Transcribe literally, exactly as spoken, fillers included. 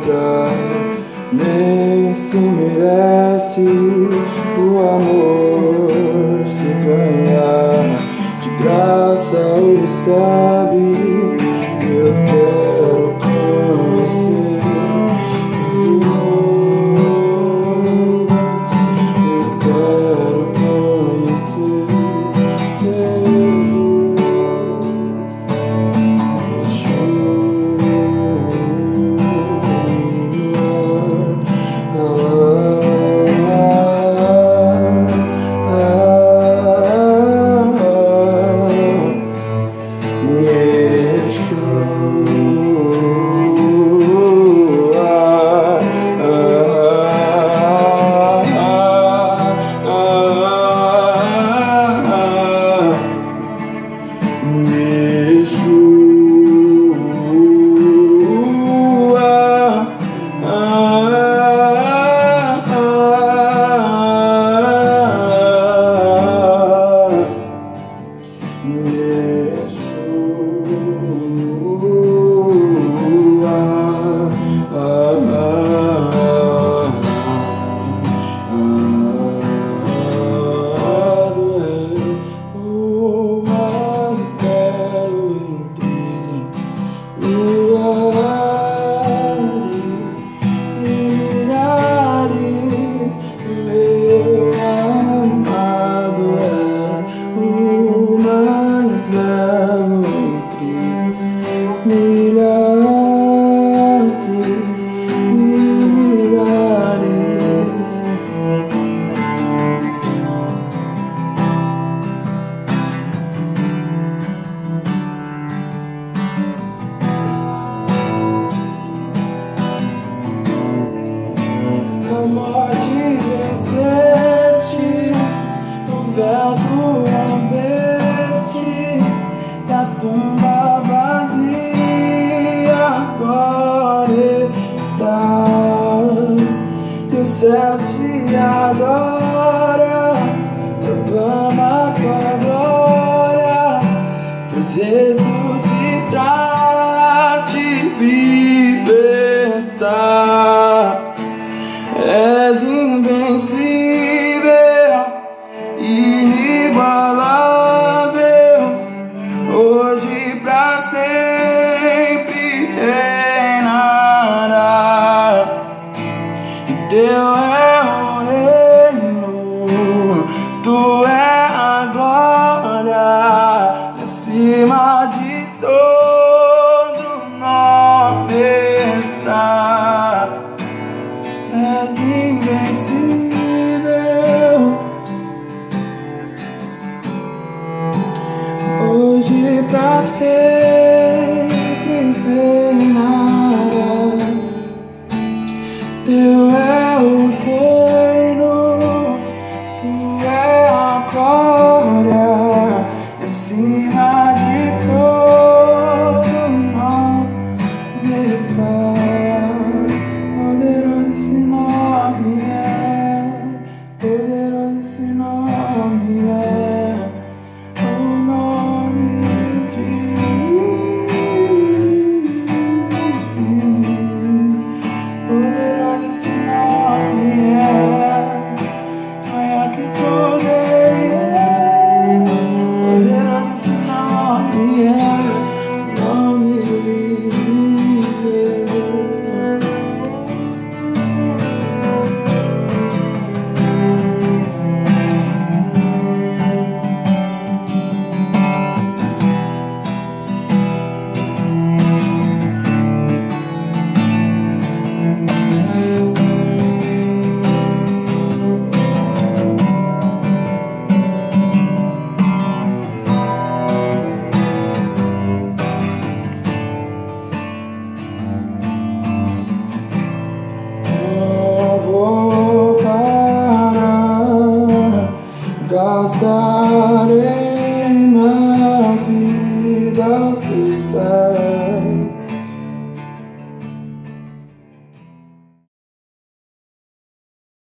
outra, nem se merece. O amor se ganha de graça e recebe. Eu quero conhecer Jesus, eu quero conhecer tumba vazia agora está, e o céu te adora, proclama tua glória, pois ressuscitaste, vive está, és invencível, inigualável, hoje pra sempre reinará. Teu é o reino, tu é a glória, acima de todo nome está. És invencível, hoje pra sempre reinará. Teu é o reino, tu é a glória, acima de todo nome está.